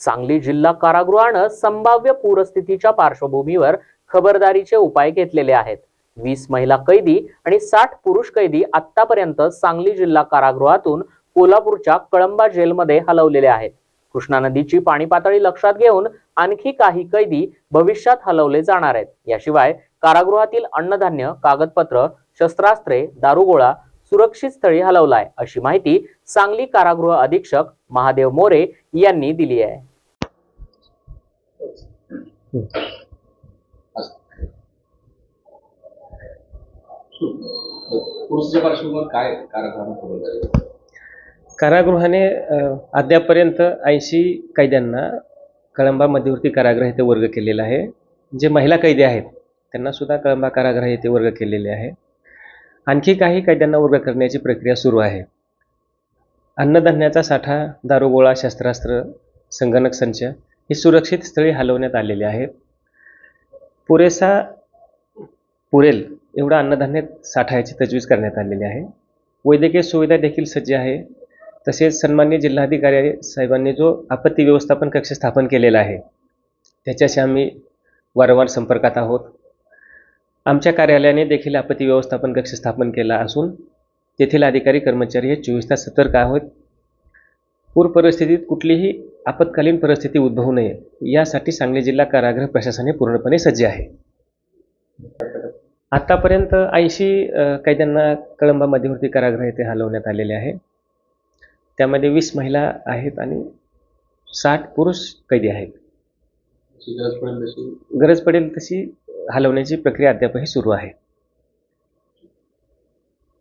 सांगली जिल्हा कारागृहानं संभाव्य पूरस्थितीच्या पार्श्वभूमीवर खबरदारीचे उपाय घेतलेले आहेत। 20 महिला कैदी आणि 60 पुरुष कैदी आतापर्यंत सांगली जिल्हा कारागृहातून कोल्हापूरच्या कळंबा जेलमध्ये हलवलेले आहेत। कृष्णा नदीची पाणी पातळी लक्षात घेऊन आणखी काही कैदी भविष्यात हलवले जाणार आहेत। याशिवाय कारागृहातील अन्नधान्य, कागदपत्र, शस्त्रास्त्रे, दारुगोळा सुरक्षित स्थळी हलवलाय, अशी माहिती सांगली कारागृह अधीक्षक महादेव मोरे यांनी दिली आहे। कारागृहाने अद्यापर्यंत 80 कैद्यांना कळंबा मध्यवर्ती कारागृह येथे वर्ग केलेला आहे। जे महिला कैदी आहेत त्यांना सुद्धा कळंबा कारागृह येथे वर्ग केलेले आहे। आणखी काही कैद्यांना वर्ग करण्याची प्रक्रिया सुरू आहे। अन्नधान्याचा साठा, दारुगोळा, शस्त्रास्त्र, संगणक संच हे सुरक्षित स्थळी हलवण्यात आलेले आहेत। पुरेल एवढा अन्नधान्य साठा तजवीज करण्यात आलेली आहे। वैद्यकीय सुविधा देखील सज्ज आहे। तसेच सन्माननीय जिल्हाधिकारी साहेबांनी जो आपत्ती व्यवस्थापन कक्ष स्थापन केलेला आहे त्याच्याशी आम्ही वारंवार संपर्कात आहोत। आमच्या कार्यालयाने देखील आपत्ती व्यवस्थापन कक्ष स्थापन केला असून तेथील अधिकारी कर्मचारी हे 24 तास सतर्क आहेत। पूर परिस्थितीत कुठलीही आपत्कालीन परिस्थिती उद्भवू नये यासाठी सांगली जिल्हा कारागृह प्रशासन पूर्णपणे सज्ज आहे। आतापर्यंत 80 कैद्यांना कळंबा मध्यवर्ती कारागृह येथे हलवण्यात आलेले आहे। त्यामध्ये 20 महिला आहेत आणि 60 पुरुष कैदी आहेत। गरज पडेल तशी हलवण्याची प्रक्रिया अद्यापही सुरू आहे।